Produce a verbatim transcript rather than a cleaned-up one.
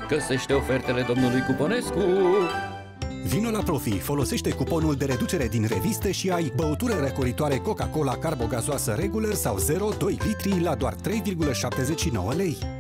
Găsește ofertele domnului Cuponescu! Vino la Profi, folosește cuponul de reducere din reviste și ai băutură răcoritoare Coca-Cola carbogazoasă regular sau zero doi litri la doar trei virgulă șaptezeci și nouă lei.